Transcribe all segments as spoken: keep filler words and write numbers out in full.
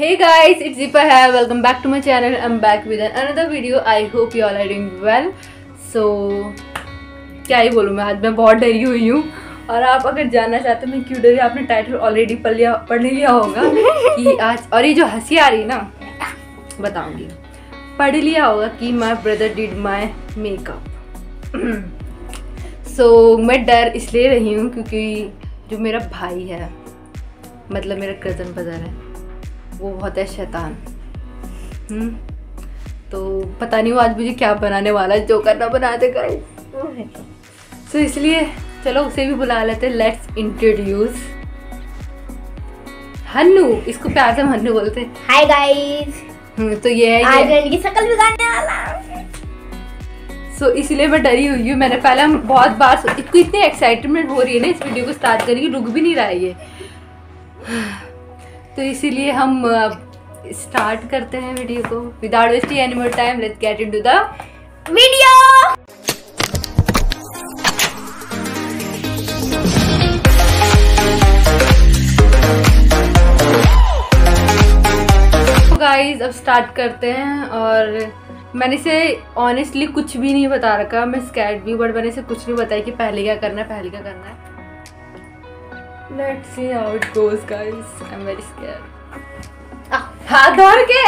Hey guys, it's Zipa here. Welcome back to my channel. I'm back with another video. I hope you all are doing well. So क्या ही बोलूँ मैं, आज मैं बहुत डरी हुई हूँ। और आप अगर जानना चाहते हो मैं क्यों डरी, आपने टाइटल ऑलरेडी पढ़ लिया पढ़ लिया होगा कि आज, और ये जो हंसी आ रही है ना बताऊंगी, पढ़ लिया होगा कि my brother did my makeup. So मैं डर इसलिए रही हूँ क्योंकि जो मेरा भाई है, मतलब मेरा कज़न ब्रदर है, वो बहुत है शैतान। हम्म तो पता नहीं वो आज मुझे क्या बनाने वाला है, जो करना बनाते गाइस। सो so, इसलिए चलो उसे भी बुला लेते हैं। लेट्स इंट्रोड्यूस हन्नू, इसको प्यार से हन्नू बोलते हैं। Hi guys. हम्म तो ये है, आज ये की शक्ल बिगाड़ने वाला। सो so, इसलिए मैं डरी हुई हूँ। मैंने पहले हम बहुत बार, इसको इतनी एक्साइटमेंट हो रही है ना इस वीडियो को स्टार्ट करने की, रुक भी नहीं रहा है ये। तो इसीलिए हम स्टार्ट करते हैं वीडियो को without wasting any more time. Let's get into the video. तो गाइस अब स्टार्ट करते हैं। और मैंने इसे ऑनेस्टली कुछ भी नहीं बता रखा, मैं स्कैर्ड भी, बट मैंने इसे कुछ नहीं बताया कि पहले क्या करना है पहले क्या करना है। Let's see how it goes, guys. I'm very scared. हाथ धर के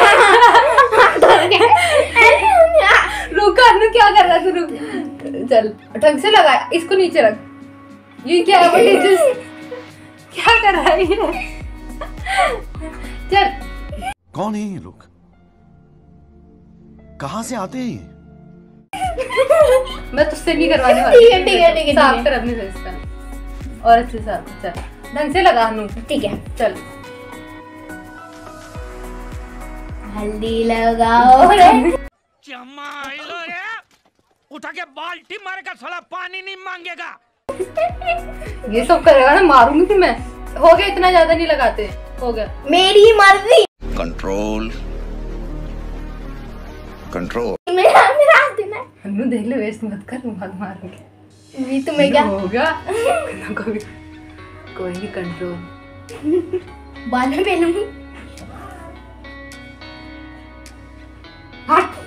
रुक, अन्नू क्या कर रहा है तू? रुक, चल ढंग से लगा, इसको नीचे रख। ये क्या है? What is this? क्या कर रहा है ये? चल। कौन है ये लोग? कहाँ से आते हैं? मैं तुझसे नहीं करवाने वाली। ठीक है ठीक है ठीक है। साफ कर अपनी फेस का और अच्छे से चल, ढंग से लगा नू। ठीक है चल। हल्दी लगाओ रे। चमाइलो रे, उठा के बाल्टी मार का साला पानी नहीं मांगेगा। ये सब करेगा ना, मारूंगी फिर मैं। हो गया, इतना ज्यादा नहीं लगाते। हो गया, मेरी मर्जी। Control control. मेरा मेरा हाथ देना। अन्नू देख ले, वेस्ट मत कर, मत मारूंगी। ये तुम्हें क्या होगा? कोई कोई नहीं, कंट्रोल। बाद में पहनूंगी। हट।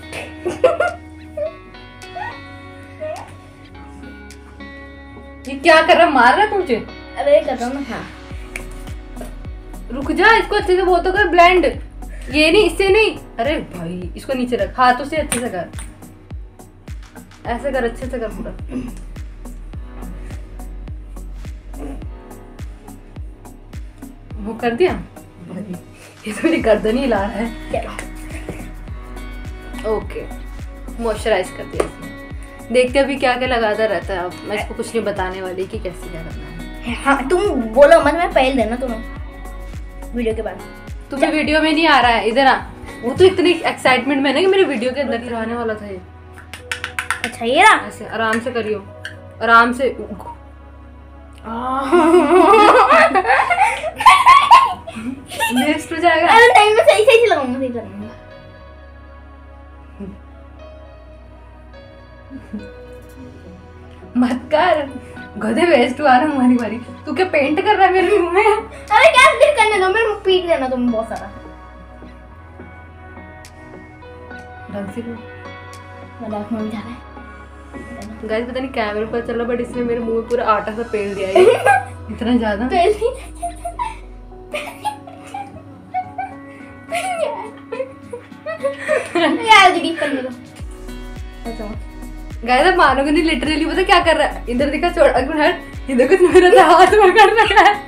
ये क्या कर रहा, मार रहा तुझे? अरे कर रहा हूँ ना। हाँ रुक जा, इसको अच्छे से वो तो कर, ब्लेंड। ये नहीं, इससे नहीं। अरे भाई इसको नीचे रख, हाथों से अच्छे से कर, ऐसे कर, अच्छे से कर पूरा। वो कर दिया। ये तो मेरी गर्दन ही ला रहा है। ओके, मॉइस्चराइज कर दिया इसमें। देखते अभी क्या क्या लगाता रहता है। अब मैं इसको कुछ नहीं बताने वाली कि कैसे क्या करना है। हाँ तुम बोलो मत, मैं पहल देना तुम्हें वीडियो के बाद। तुम्हें वीडियो में नहीं आ रहा है, इधर आ। वो तो इतनी एक्साइटमेंट में ना कि मेरे वीडियो के अंदर रहने वाला था ये। अच्छा ये रहा। ऐसे आराम से करियो, आराम से। वेस्ट हो जाएगा। अरे नहीं, मैं सही सही लगाऊंगा, सही लगाऊंगा। मत कर, गधे, वेस्ट हुआ ना हमारी बारी। तू क्या पेंट कर रहा है मेरे मुंह में? अरे क्या फिर करने दो, मैं पीट देना तुम्हें बहुत सारा। ढंग से मजाक में जा रहा है गाइस, पता नहीं कैमरे पर चला, बट इसने मेरे मुंह में पूरा आटा सा पेल दिया है। इतना ज्यादा यार डिलीट करने दो। अच्छा गाइस, अब मानोगे नहीं, लिटरली पता क्या कर रहा है? इधर देखा, छोड़, अगर हट, इधर कुछ मेरा तो हाथ पकड़ रखा है।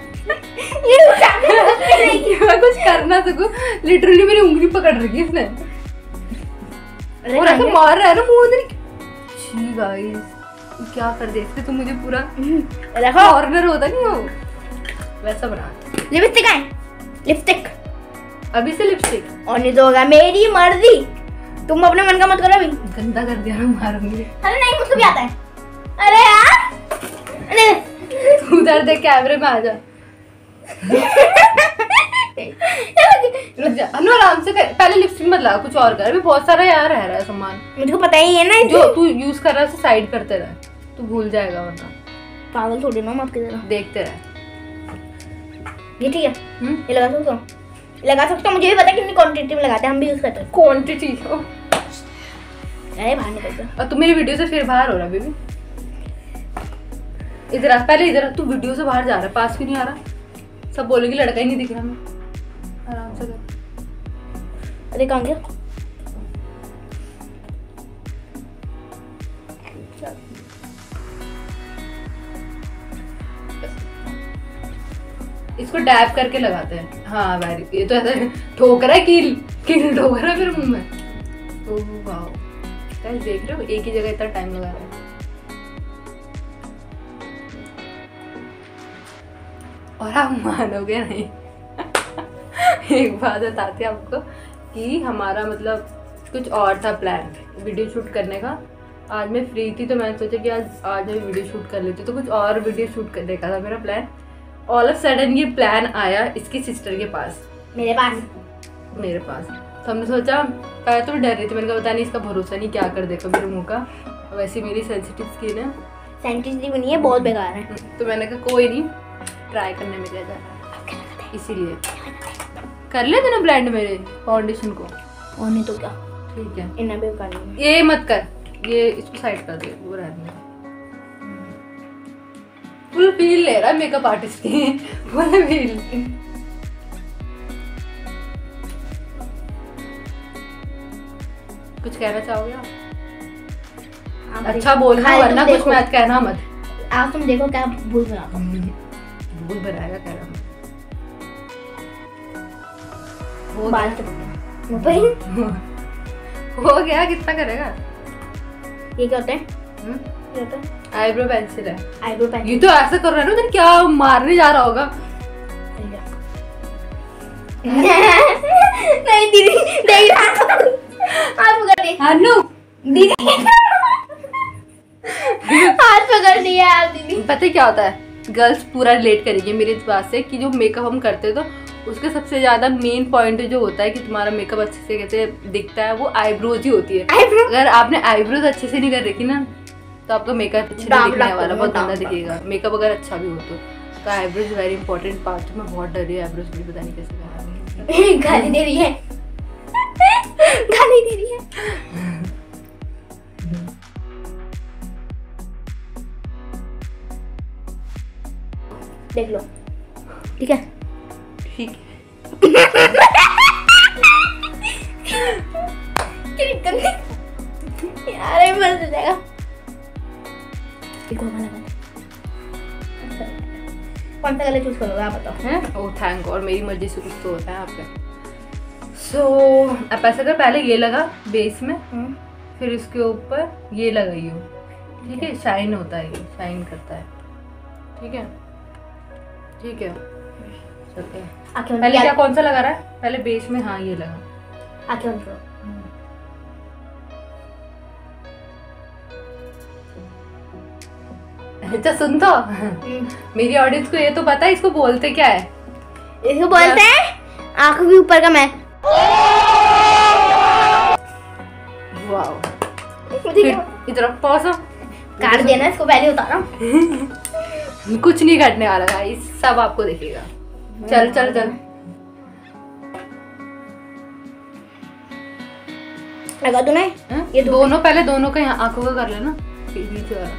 ये मैं कुछ कर ना सकूं, लिटरली मेरी उंगली पकड़ रखी है इसने। और ऐसे मार रहा है ना मुंह अंदर। छी गाइस, क्या कर देते तुम मुझे पूरा। देखो कॉर्नर होता नहीं हो वैसा बना। लिपस्टिक है, लिपस्टिक अभी से लिपस्टिक और नहीं तो होगा, मेरी मर्जी। तुम अपने मन का मत करो अभी। गंदा कर दिया ना, मारूंगी। अरे नहीं, मुझको भी आता है। अरे यार, अरे तू उधर देख, कैमरे में आ जा। लग जा अनु, आराम से कर। पहले लिपस्टिक मत लगा, कुछ और कर। अभी बहुत सारा यार रह रहा है सामान, मुझको पता ही है ना। जो तू यूज कर रहा है उसे साइड करते रह, तू भूल जाएगा वरना। पागल थोड़ी ना, मत की तरह देखते रहे। ये ठीक है। हम्म ये लगा सकता हूँ। लगा सकते हो, मुझे भी पता है कितनी क्वांटिटी में लगाते हैं, हम भी यूज करते हैं। क्वांटिटी हो। अरे बाहर निकल जा। और तू मेरी वीडियो से फिर बाहर हो रहा बेबी। इधर आ, पहले इधर आ, तू वीडियो से बाहर जा रहा है, पास क्यों नहीं आ रहा? सब बोलेंगे लड़का ही नहीं दिख रहा हमें। आराम से कर। अरे कहाँ गया? इसको डैब करके लगाते हैं। हाँ वेरी, ये तो ऐसा ठोक रहा है, कील कील ठोक रहा है मेरे मुंह में। ओह वाओ, गाइस देख रहे हो एक ही जगह इतना टाइम लगा रहा है। और आप मानोगे नहीं एक बात बताती हूँ आपको कि हमारा मतलब कुछ और था प्लान वीडियो शूट करने का। आज मैं फ्री थी तो मैंने सोचा कि आज आज मैं वीडियो शूट कर लेती, तो कुछ और वीडियो शूट करने का था मेरा प्लान। ऑल ऑफ सडन ये प्लान आया इसकी सिस्टर के पास, मेरे पास मेरे पास। तो हमने सोचा, पहले तो डर रही थी, मैंने कहा पता नहीं इसका भरोसा नहीं क्या कर देगा मेरे मुंह का। वैसे मेरी सेंसिटिव स्किन है, सेंसिटिव नहीं है, बहुत बेकार है। तो मैंने कहा कोई नहीं, ट्राई करने में क्या जा रहा है, इसीलिए कर ले देना ब्लेंड मेरे फाउंडेशन को। और नहीं तो क्या, ठीक है इन्हें भी कर लेंगे। ये मत कर, ये इसको साइड कर दे, वो रहने दे। फुल फील ले रहा है मेकअप आर्टिस्ट की, फुल फील। कुछ कहना चाहोगे आप? आप अच्छा बोलना, वरना कुछ मत कहना मत। आप तुम देखो क्या भूल बना भूल बनाएगा कह रहा वो बाल तो हो गया, कितना करेगा? ये क्या होता है? हम्म? ये होता है आईब्रो पेंसिल है। Eyebrow pencil. ये तो ऐसा कर रहा है ना, तो क्या मारने जा रहा होगा? नहीं दीदी, नहीं हाथ पकड़ दे। अनु दीदी हाथ पकड़ दिया आप दीदी। पता है क्या होता है, गर्ल्स पूरा रिलेट करेंगे मेरी इस बात से कि जो मेकअप हम करते हैं तो उसके सबसे ज्यादा मेन पॉइंट जो होता है कि तुम्हारा मेकअप अच्छे से कैसे दिखता है, वो आईब्रोज ही होती है। आईब्रो अगर आपने आईब्रोज अच्छे से नहीं कर रखी ना, तो आपका मेकअप अच्छे नहीं दिखने वाला, बहुत गंदा दिखेगा। मेकअप अगर अच्छा भी हो तो तो आईब्रोज वेरी इंपॉर्टेंट पार्ट है। मैं बहुत डर रही हूँ आईब्रोज के लिए, पता नहीं कैसे करानी। गाली दे रही है, गाली दे रही है। देख लो, ठीक है ठीक है। यार मर जाएगा। कौन सा कलर चूज करोगे आप बताओ? हैं? ओह थैंक गॉड, मेरी मर्जी से कुछ तो होता है आपका। सो अब ऐसा कर, पहले ये लगा बेस में, फिर इसके ऊपर ये लगाई हो, ठीक है? शाइन होता है, ये शाइन करता है, ठीक है ठीक है। चलते हैं। आंखें पहले क्या कौन सा लगा रहा है? पहले बेस में, हाँ ये लगा। आंखें बंद करो। अच्छा सुन तो, मेरी ऑडियंस को ये तो पता है इसको बोलते क्या है? इसको बोलते हैं आंखों के ऊपर का मैं। वाओ, इधर पॉज काट देना इसको, पहले उतारा। कुछ नहीं काटने वाला गाइस, सब आपको दिखेगा। चल चल चल, लगा दो ना ये दोनों, पहले दोनों का यहाँ आंखों का कर लेना, फिर नीचे वाला।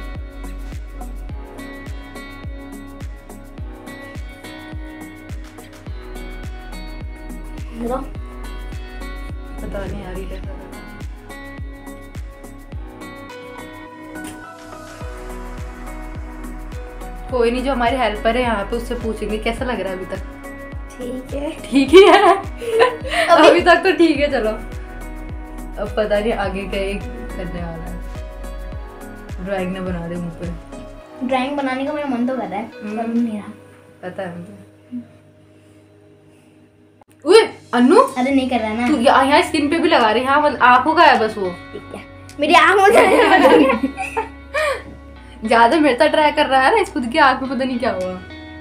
पता नहीं यार ये कैसा लगा। कोई नहीं, जो हमारी हेल्पर है यहाँ पे उससे पूछेंगे कैसा लग रहा है अभी तक। ठीक है, ठीक ही है अभी, अभी तक तो ठीक है। चलो अब पता नहीं आगे क्या ही करने वाला है। ड्राइंग ना बना दे मुंह पे। ड्राइंग बनाने का मेरा मन तो कर रहा है, पर नहीं रहा। पता है मुझे। उए अनु, अरे नहीं कर रहा ना तू यहाँ यहाँ स्किन पे भी लगा रही है, हाँ आंखों का है बस वो। ठीक है, मेरी आँख में ज्यादा मेरे साथ ट्राई कर रहा है ना, इस खुद की आंख में पता नहीं क्या हुआ।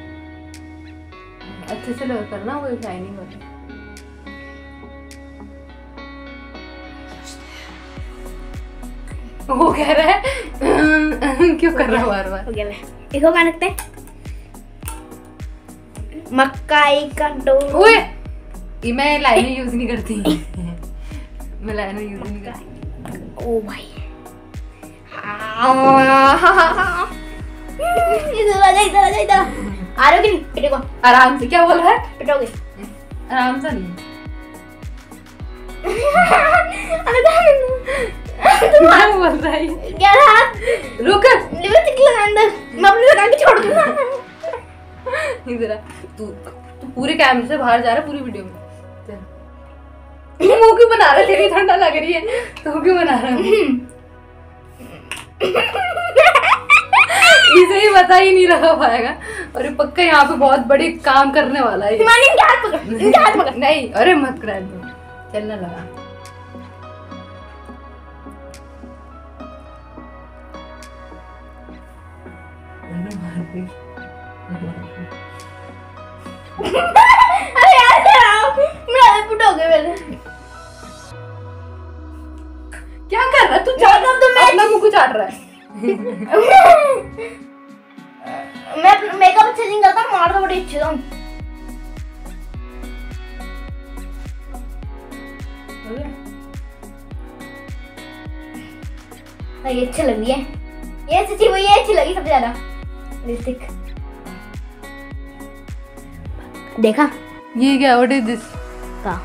अच्छे से लगा करना वो शाइनिंग वाला। वो कह रहा है क्यों कर रहा है बार बार? हो गया। इसको क्या रखते हैं? मक्काई का डो। ओए ये मैं लाइनर यूज नहीं करती। मैं लाइनर यूज नहीं करती। ओ भाई इधर आ जा, इधर आ जा, इधर आ रहे हो कि नहीं? पिटेगा आराम से। क्या बोल रहा है? पिटोगे? आराम से नहीं। क्या बोल रहा है? क्या रहा? रुक, लिपस्टिक लगा अंदर, मैं अपनी लगा के छोड़ दूंगा। इधर आ। तू तू पूरे कैमरे से बाहर जा रहा है पूरी वीडियो में। मुंह क्यों बना रहा है? तेरी ठंडा लग रही है तो क्यों बना रहा है? इसे ही बता ही नहीं लगा पाएगा और ये पक्का यहाँ पे बहुत बड़े काम करने वाला है। मानी इनके हाथ पकड़, इनके हाथ पकड़। नहीं, अरे मत कर दो, चलने लगा। अरे यार मेरा पिटोगे मेरे। क्या कर रहा है तू? चाट अपना मुंह को चाट रहा है। मैं मेकअप अच्छे नहीं करता, मार तो बड़ी अच्छी हूँ। ये अच्छी लग रही है, ये सच्ची वो ये अच्छी लगी सबसे ज्यादा लिपस्टिक। देखा ये क्या? What is this? का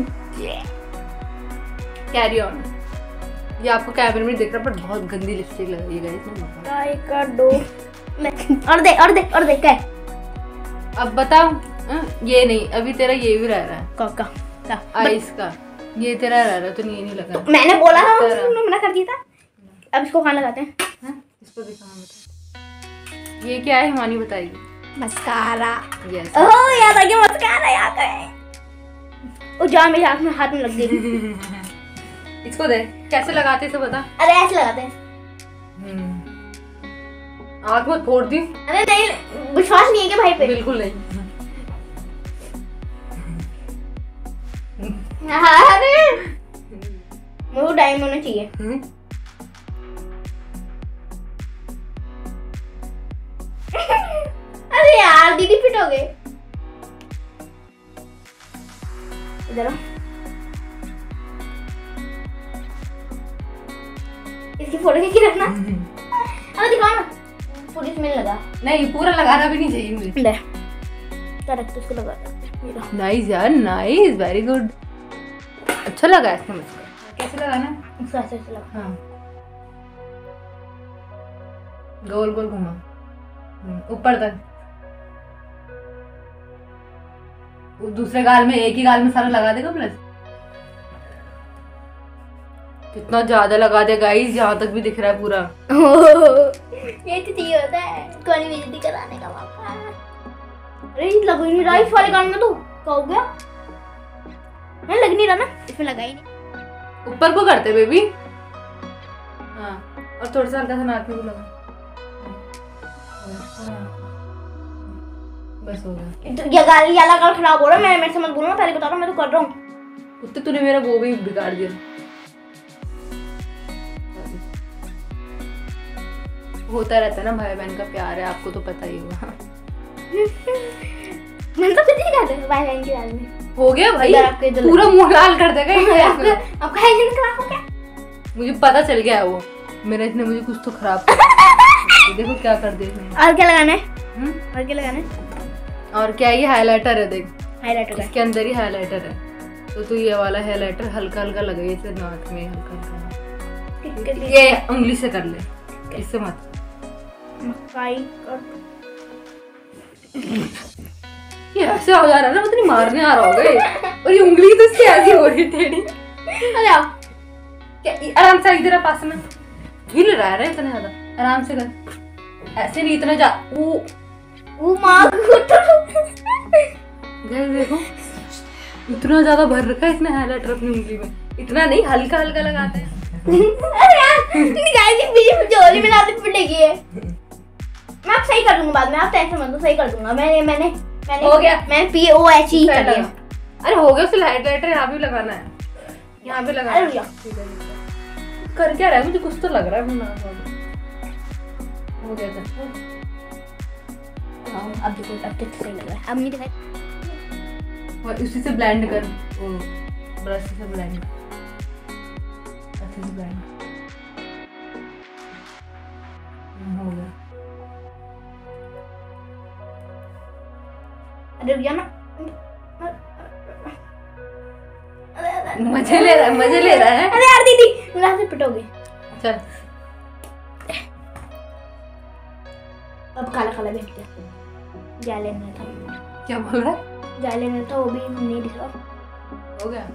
कैरी ऑन। ये आपको कैमरे में दिख रहा है पर बहुत गंदी लिपस्टिक लग रही है गाइस। काय का दो और दे और दे और दे। क्या अब बताओ? ये नहीं, अभी तेरा ये भी रह रहा है का का, का? आइस का। ये तेरा रह रहा है तो ये नहीं लगा। तो मैंने बोला था, तुमने मना कर दिया था। अब इसको कहाँ लगाते हैं? हाँ? इसको दिखा, बता। ये क्या है? हिमानी बताएगी। मस्कारा। यस। ओह याद आ गया, मस्कारा याद है। ओ जा, मेरे हाथ में हाथ में लग गई। इसको दे, कैसे लगाते इसे बता। अरे ऐसे लगाते हैं। आँख मत फोड़ दी। अरे नहीं, विश्वास नहीं है क्या भाई पे? बिल्कुल नहीं। अरे मुझे वो डायमंड होना चाहिए। अरे यार दीदी पिटोगे। इधर आओ। इसकी फोटो खींच के रखना। अरे दिखाओ ना, पूरी इसमें लगा। नहीं, पूरा लगाना भी नहीं चाहिए मुझे। ले करेक्ट, इसको लगा दे। नाइस यार, नाइस, वेरी गुड। अच्छा लगा इसका मुझको। कैसे लगाना? इसको ऐसे ऐसे लगा। हाँ, गोल गोल घुमा ऊपर तक। दूसरे गाल में, एक ही गाल में सारा लगा देगा प्लस। कितना ज्यादा लगा दे गाइस, यहाँ तक भी दिख रहा है पूरा। ये तो चाहिए होता है कौन बेइज्जती कराने का मौका। अरे लग ही नहीं रहा इस वाले कान में। तो क्या हो गया? मैं लग नहीं रहा ना, इसमें लगा ही नहीं। ऊपर को करते बेबी। हाँ, और थोड़ा सा हल्का सा नाक में भी लगा। बस हो गया। तो ये गाल ये गाल खराब हो रहा है। मैं मेरे से मत बोलना, पहले बता रहा हूँ, मैं तो कर रहा हूँ। कुत्ते तूने मेरा वो भी बिगाड़ दिया। होता रहता है ना, भाई बहन का प्यार है, आपको तो पता ही होगा। मैंने तो कुछ नहीं कहते भाई बहन के बारे में। हो गया भाई, आपके पूरा मुंह लाल कर देगा ये। आपका आपका हाइजीन खराब हो गया। मुझे पता चल गया है वो मेरा, इसने मुझे कुछ तो खराब कर दिया। देखो क्या कर दिया इसने। और क्या लगाना है? हम्म, और क्या लगाना है? और क्या? ये हाइलाइटर है, देख हाइलाइटर है। इसके अंदर ही हाइलाइटर है। तो तू ये वाला हाइलाइटर हल्का हल्का लगाइए इसे नाक में, हल्का हल्का। ये उंगली से कर ले, इससे मत। मकाई का ये ऐसे हो जा रहा है ना, पता नहीं मारने आ रहा होगा ये। और ये उंगली तो इसकी ऐसी हो रही टेढ़ी। अरे आओ, क्या आराम से इधर पास में हिल रहा है इतना ज्यादा। आराम से कर, ऐसे नहीं इतना जा। वो वो मां गए देखो, इतना ज्यादा भर रखा है इसने हाइलाइटर अपनी उंगली में। इतना नहीं, हल्का हल्का लगाते हैं। अरे यार निकाल के बीच में जोली में लाते पिटेगी है। मैं अब सही कर दूंगा बाद में, आप टेंशन मत लो, सही कर दूंगा। मैंने मैंने मैंने हो गया। मैंने पी ओ एच ई कर दिया। अरे हो गया, उसे हाइलाइटर यहाँ भी लगाना है, यहाँ भी लगाना है। कर क्या रहा है? मुझे कुछ तो लग रहा है। हो गया था। अब देखो, अब तो सही लग रहा है। अब नहीं दिखाई और उसी से ब्लेंड कर, वो ब्रश से ब्लेंड, अच्छे से ब्लेंड हो गया। अरे भैया ना मजे ले रहा है, मजे ले रहा है। अरे यार दीदी मेरे से पिटोगे। चल अब काला काला देखते हैं। जा लेना था, क्या बोल रहा है? जा लेना था, वो भी नहीं दिख रहा। हो गया,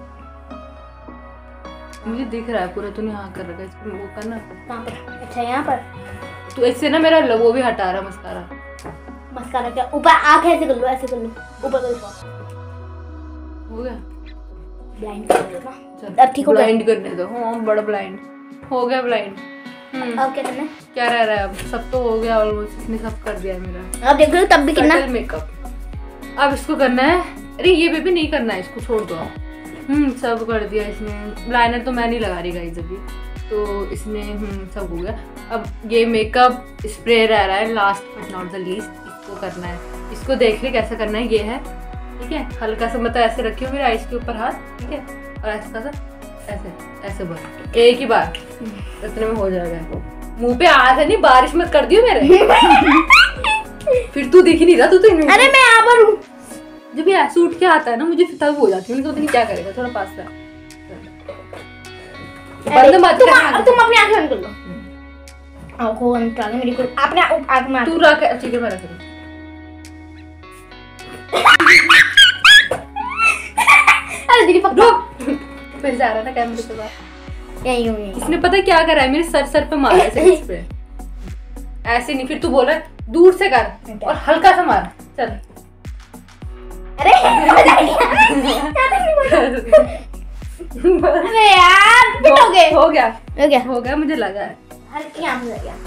मुझे दिख रहा है पूरा। तूने यहाँ कर रखा है, इसको वो करना। कहाँ पर? अच्छा यहाँ पर। तू इससे ना मेरा वो भी हटा रहा मस्कारा। मस्कारा क्या? ऊपर आँख ऐसे कर लो, ऐसे कर लो, ऊपर कर लो। हो गया, ब्लाइंड कर दो ना। चल अब ठीक हो गया। ब्लाइंड करने दो। हाँ बड़ा ब्लाइंड हो गया, ब्लाइंड। अब क्या करना है? क्या रह रहा है अब? सब तो हो गया ऑलमोस्ट, इसने सब कर दिया है मेरा। अब देख लो तब भी कितना मेकअप। अब इसको करना है, अरे ये बेबी नहीं करना है, इसको छोड़ दो। हम्म सब कर दिया इसने। लाइनर तो मैं नहीं लगा रही गाइस अभी, तो इसने हम्म सब हो गया। अब ये मेकअप स्प्रे रह रहा है, last but not the least, इसको करना है। इसको देख ले कैसे करना है। ये है, ठीक है, हल्का सा मतलब ऐसे रखियो मेरे आइज के ऊपर हाथ, ठीक है, और ऐसा सा ऐसे ऐसे भर, एक ही बार इतने में हो जाएगा। मुंह पे हाथ है नहीं, बारिश मत कर दियो मेरे। फिर तू दिख ही नहीं रहा, तू तो। अरे मैं यहाँ पर हूँ। जब ये ऐसे उठ के आता है ना, मुझे फिर तब हो जाती है, तो क्या करेगा। थोड़ा पास रहा, बंद मत कर। तुम अपनी आंखें बंद कर लो। आंखों बंद कर मेरी को अपने आंख में। तू रख, ठीक है मैं रख रही। अरे दीदी पकड़ो। फिर जा रहा था कैमरे के पास। यही हूँ यही। इसने पता क्या करा है, मेरे सर सर पे मारा है इस पे। ऐसे नहीं, फिर तू बोल रहा है दूर से कर और हल्का सा मार। चल अरे अरे यार पिटोगे। हो गया, हो गया, हो गया, मुझे लगा है। हल्की यहाँ से लग गया।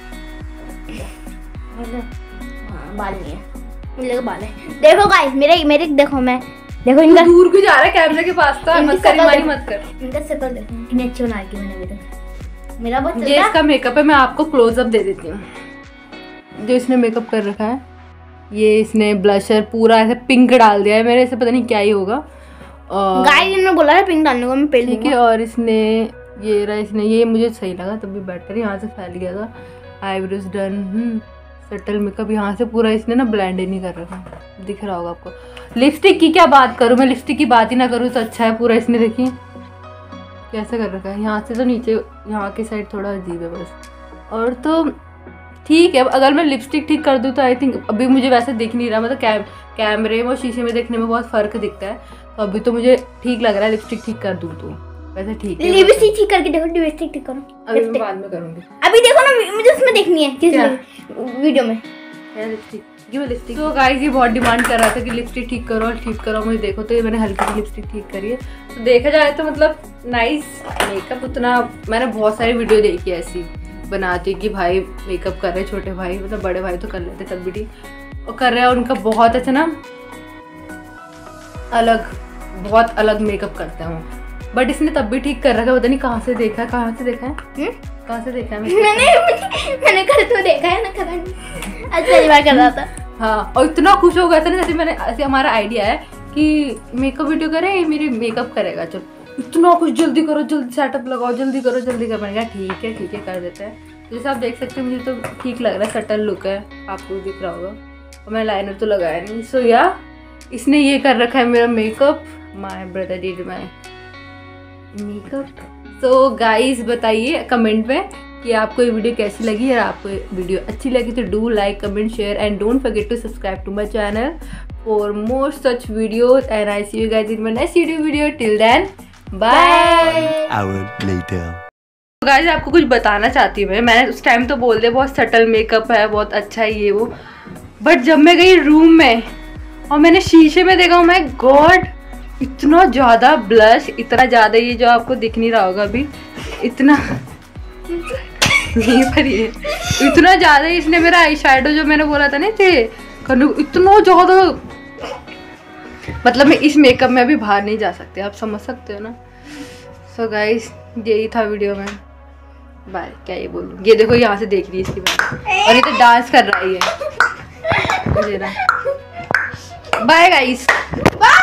हाँ बाल नहीं है, मुझे लगा बाल है। देखो गाइस मेरे मेरे देखो, मैं देखो इनका दूर क्यों जा रहा है कैमरे के पास? तो मत कर, मारी मत कर। इनका शक्ल देखो कितनी अच्छी बना रखी मैंने अभी तक। मेरा बहुत ये इसका मेकअप है, मैं आपको क्लोज अप दे देती हूँ। जो इसने मेकअप कर रखा है, ये इसने ब्लशर पूरा ऐसे पिंक डाल दिया है मेरे से, पता नहीं क्या ही होगा। और गाइस इन्होंने बोला है पिंक डालने को, मैं पेल ठीक है। और इसने ये रहा, इसने ये मुझे सही लगा, तब भी बेटर यहाँ से फैल गया था। आईब्रोज डन, सटल मेकअप यहाँ से पूरा इसने ना ब्लेंड ही नहीं कर रखा, दिख रहा होगा आपको। लिपस्टिक की क्या बात करूँ मैं, लिपस्टिक की बात ही ना करूँ तो अच्छा है। पूरा इसने देखिए कैसे कर रखा है, यहाँ से तो नीचे, यहाँ की साइड थोड़ा अजीब है बस। और तो ठीक है, अगर मैं लिपस्टिक ठीक कर दूँ तो आई थिंक, अभी मुझे वैसे दिख नहीं रहा, मतलब कैम कैमरे में और शीशे में देखने में बहुत फ़र्क दिखता है, तो अभी तो मुझे ठीक लग रहा है लिपस्टिक ठीक कर दूँ तो वैसे ठीक है। लिपस्टिक ठीक करके देखो, लिपस्टिक ठीक करो। अभी मैं बाद में करूँगी। अभी देखो ना, मुझे उसमें देखनी है किस वीडियो में लिपस्टिक। ये लिपस्टिक तो गाइस ये बहुत डिमांड कर रहा था कि लिपस्टिक ठीक करो और ठीक करो, मुझे देखो तो ये मैंने हल्की सी लिपस्टिक ठीक करी है। तो देखा जाए तो मतलब नाइस मेकअप, उतना मैंने बहुत सारी वीडियो देखी है ऐसी बनाती कि भाई मेकअप कर रहे छोटे भाई, मतलब बड़े भाई तो कर लेते तब भी ठीक, और कर रहे हैं उनका बहुत अच्छा ना, अलग बहुत अलग मेकअप करते हैं वो। बट इसने तब भी ठीक कर रखा है, पता नहीं कहाँ से देखा है, कहाँ से देखा है, कहाँ से देखा है मैंने मैंने कल तो देखा है ना, कल अच्छा बार कर रहा था। हाँ, और इतना खुश हो गया था ना, जैसे मैंने ऐसे हमारा आइडिया है कि मेकअप वीडियो करे, मेरी मेकअप करेगा, चलो इतना कुछ जल्दी करो, जल्दी सेटअप लगाओ, जल्दी करो जल्दी करो। मैंने कहा ठीक है ठीक है कर देते हैं। जैसे आप देख सकते हैं मुझे तो ठीक लग रहा है, सटल लुक है, आपको दिख रहा होगा। और मैं लाइनर तो लगाया नहीं। सो या इसने ये कर रखा है मेरा makeup, my brother did my makeup. So guys बताइए कमेंट में कि आपको ये वीडियो कैसी लगी, और आपको ये वीडियो अच्छी लगी तो do like comment share and don't forget to subscribe to my channel for more such videos and I see you guys in my next video. Till then bye. Guys आपको कुछ बताना चाहती हूँ मैं, मैंने उस टाइम तो बोल दिया बहुत सटल मेकअप है, बहुत अच्छा है ये वो, बट जब मैं गई रूम में और मैंने शीशे में देखा, माय गॉड इतना ज़्यादा ब्लश, इतना ज़्यादा, ये जो आपको दिख नहीं रहा होगा अभी, इतना नहीं पर ये इतना ज़्यादा इसने मेरा आई शैडो जो मैंने बोला था ना थे करने को, इतना ज़्यादा, मतलब मैं इस मेकअप में अभी बाहर नहीं जा सकते, आप समझ सकते हो ना। सो so गाइस यही था वीडियो में, बाय। क्या ये बोलूँ, ये देखो यहाँ से देख रही है इसकी बात, और ये तो डांस कर रहा है ये, बाय गाइस।